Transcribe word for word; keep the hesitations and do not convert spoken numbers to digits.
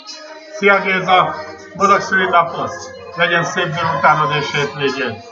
Szia Géza! Boldog szülinapot! Legyen szép délutánod és hétvégén!